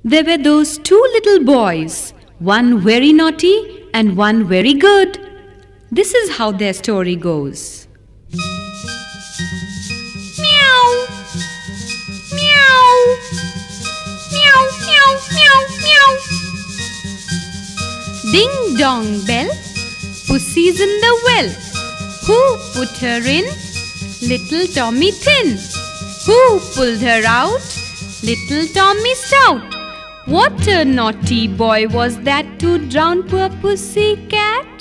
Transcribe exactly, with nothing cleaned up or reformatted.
There were those two little boys, one very naughty and one very good. This is how their story goes. Meow, meow, meow, meow, meow, meow. Ding dong bell, pussy's in the well. Who put her in? Little Tommy Thin. Who pulled her out? Little Tommy Stout. What a naughty boy was that to drown poor pussy cat?